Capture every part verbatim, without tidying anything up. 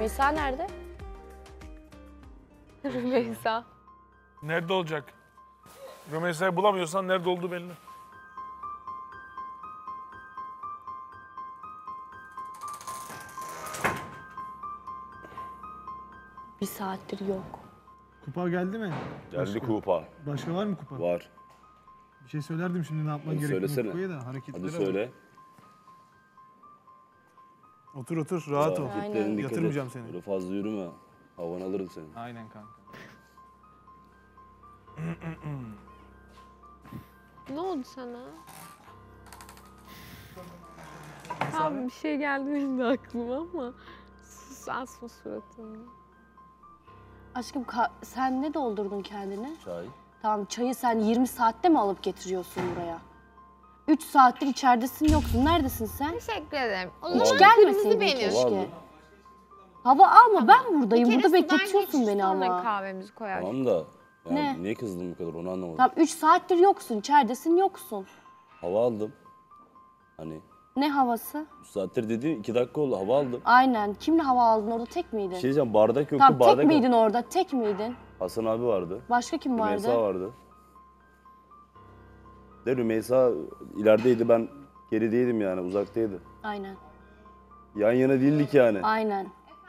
Rümeysa nerede? Rümeysa. Nerede olacak? Rümeysa'yı bulamıyorsan nerede olduğu belli. Bir saattir yok. Kupa geldi mi? Geldi Başka. kupa. Başka var mı kupa? Var. Bir şey söylerdim şimdi ne yapman Hadi gerektiğini söylesene. kupaya da hareketlere Hadi bak. söyle. Otur otur rahat ol. Hareketlerine dikkat et. Yatırmayacağım seni. Böyle fazla yürüme. Havan alırım seni. Aynen kanka. Ne oldu sana? Abi bir şey geldi benim de aklıma ama sus, asma suratını. Aşkım sen ne doldurdun kendine? Çay. Tamam, çayı sen yirmi saatte mi alıp getiriyorsun buraya? üç saattir içeridesin, yoksun. Neredesin sen? Teşekkür ederim. O Hiç zaman gelmeseydin kırmızı benim. keşke. Vardı. Hava alma, ben buradayım. Bir Burada kere sudan bekletiyorsun geçti, beni sonra ama. kahvemizi koyar. Tamam da. Yani Ne? Niye kızdın bu kadar onu anlamadım. Tamam, üç saattir yoksun, içeridesin, yoksun. Hava aldım. Hani Ne havası? üç saattir dediğin iki dakika oldu hava aldım. Aynen. Kimle hava aldın orada, tek miydin? Bir şey diyeceğim bardak yoktu Tamam, bardak tek miydin orada, tek miydin? Hasan abi vardı. Başka kim vardı? Rümeysa vardı. De Rümeysa ilerideydi ben gerideydim yani uzaktaydı. Aynen, Yan yana değildik yani. aynen.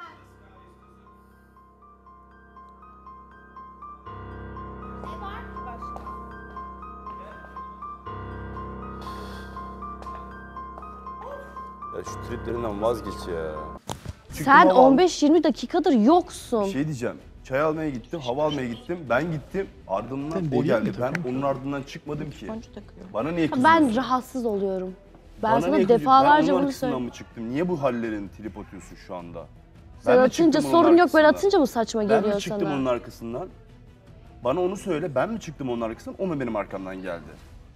Ya şu triplerinden vazgeç ya. Çıktım, Sen hava aldım. on beş yirmi dakikadır yoksun. Bir şey diyeceğim. Çay almaya gittim, hava almaya gittim. Ben gittim, ardından Sen o deli geldi. mi Ben takıyorsun? onun ardından çıkmadım ki. Bana niye Ha, kızıyorsun? ben rahatsız oluyorum. Ben Bana sana niye kızıyorsun? defalarca ben onun bunu arkasından söyledim. mı çıktım? Niye bu hallerini trip atıyorsun şu anda? Sen mi atınca çıktım onun sorun yok, ben arkasından? atınca mı saçma Ben geliyor mi çıktım sana? onun arkasından? Bana onu söyle, ben mi çıktım onun arkasından, o mu benim arkamdan geldi?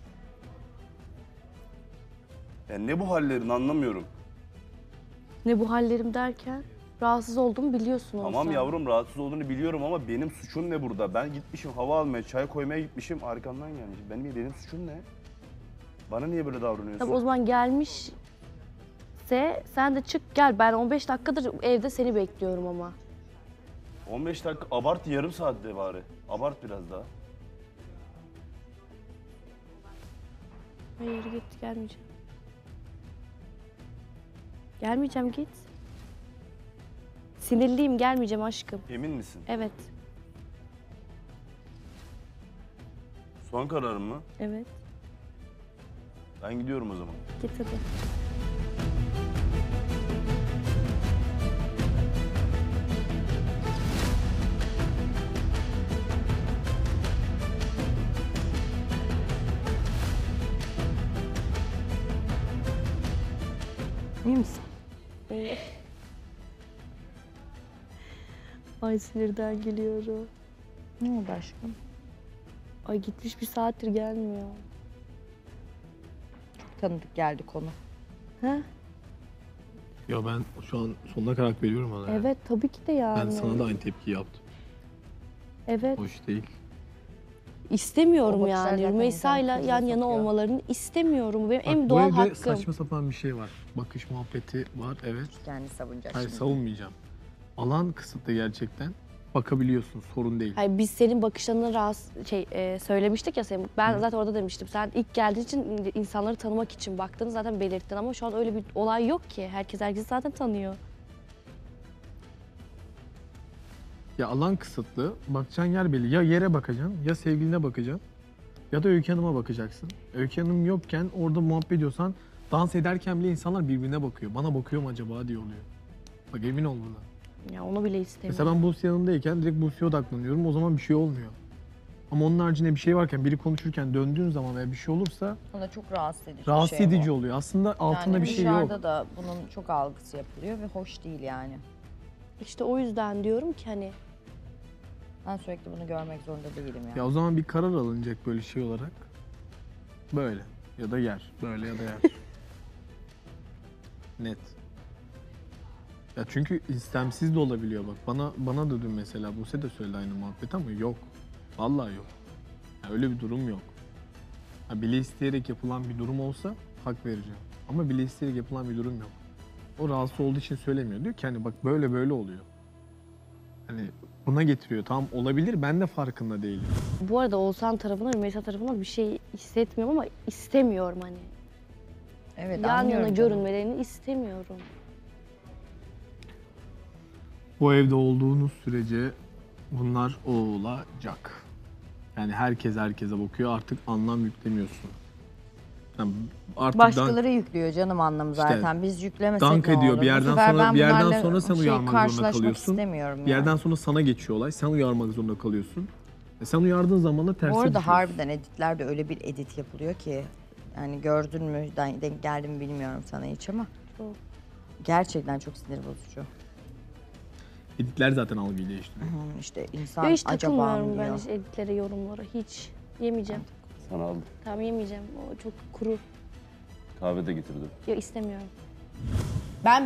Yani ne bu hallerin anlamıyorum. Ne bu hallerim derken? Rahatsız olduğumu biliyorsun olsa. Tamam yavrum rahatsız olduğunu biliyorum ama benim suçum ne burada? Ben gitmişim hava almaya, çay koymaya gitmişim, arkamdan gelmiş. Benim, benim suçum ne? Bana niye böyle davranıyorsun? Tabii o zaman gelmişse sen de çık gel. Ben on beş dakikadır evde seni bekliyorum ama. on beş dakika abart, yarım saat de bari. Abart biraz daha. Hayır git, gelmeyeceğim. Gelmeyeceğim, git. Sinirliyim, gelmeyeceğim aşkım. Emin misin? Evet, Son kararın mı? evet. Ben gidiyorum o zaman. Git hadi. İyi misin? İyi. Ay sinirden geliyorum. Ne oldu aşkım? Ay gitmiş bir saattir gelmiyor. Tanıdık geldi konu. He? Ya ben şu an sonuna kadar hak veriyorum ona. ya. Evet tabii ki de yani. Ben sana da aynı tepkiyi yaptım. Evet. Hoş değil. İstemiyorum O bakışlar yani. zaten Rümeysa'yla insanı yan krize yana sokuyor. olmalarını istemiyorum. Bu benim Bak, en bu doğal evde hakkım. saçma sapan bir şey var. Bakış muhabbeti var, evet. Kendini savunacak Hayır şimdi. savunmayacağım. Alan kısıtlı gerçekten. Bakabiliyorsun, sorun değil. Hayır, biz senin bakışlarına rahatsız şey e, söylemiştik ya senin. Ben zaten orada demiştim. Sen ilk geldiğin için insanları tanımak için baktığını zaten belirttin ama şu an öyle bir olay yok ki. Herkes herkesi zaten tanıyor. Ya alan kısıtlı, bakacağın yer belli. Ya yere bakacaksın, ya sevgiline bakacaksın. Ya da Öykü Hanım'a bakacaksın. Öykü Hanım yokken orada muhabbet ediyorsan dans ederken bile insanlar birbirine bakıyor. Bana bakıyor mu acaba diye oluyor. Bak emin ol buna. Ya onu bile istemiyorum. Mesela ben Buse yanındayken direkt Buse'ye odaklanıyorum. O zaman bir şey olmuyor. Ama onun haricinde bir şey varken, biri konuşurken döndüğün zaman veya bir şey olursa Ona çok rahatsız edici rahatsız bir şey edici bu. oluyor. Aslında altında Yani bir şey yok. dışarıda da bunun çok algısı yapılıyor ve hoş değil yani. İşte o yüzden diyorum ki hani Ben sürekli bunu görmek zorunda değilim yani. Ya o zaman bir karar alınacak böyle şey olarak. Böyle ya da yer. Böyle ya da yer. Net. Ya çünkü istemsiz de olabiliyor bak. Bana bana da dün mesela Buse de söyledi aynı muhabbet ama yok. Vallahi yok. Ya öyle bir durum yok. Ha, bile isteyerek yapılan bir durum olsa hak vereceğim. Ama bile isteyerek yapılan bir durum yok. O rahatsız olduğu için söylemiyor. Diyor ki hani bak böyle böyle oluyor. Hani buna getiriyor. Tamam olabilir, ben de farkında değilim. Bu arada Oğuzhan tarafından, Rümeysa tarafından bir şey hissetmiyorum ama istemiyorum hani. Evet, Yan yana anlıyorum canım. görünmelerini istemiyorum. Bu evde olduğunuz sürece bunlar olacak. Yani herkes herkese bakıyor, artık anlam yüklemiyorsun. Yani artık Başkaları yüklüyor canım anlamı İşte zaten. Biz yüklemesek dank ne ediyor. olur? Bir Bu yerden sefer sonra- ben bir yerden bunlarla sonra sen şey, uyarmak zorunda karşılaşmak kalıyorsun. istemiyorum bir yerden yani. sonra sana geçiyor olay. Sen uyarmak zorunda kalıyorsun. E sen uyardığın zaman da terse Bu arada düşüyorsun. harbiden editlerde öyle bir edit yapılıyor ki yani gördün mü, denk denk geldi mi bilmiyorum sana hiç ama Çok. gerçekten çok sinir bozucu. Editler zaten algıyı değiştiriyor. Hı, işte insan Yo, hiç acaba takılmıyorum mı ben diyor. hiç editlere, yorumlara. Hiç. Yemeyeceğim. Sana aldım. Tamam yemeyeceğim. O çok kuru. Kahve de getirdim. Yok istemiyorum.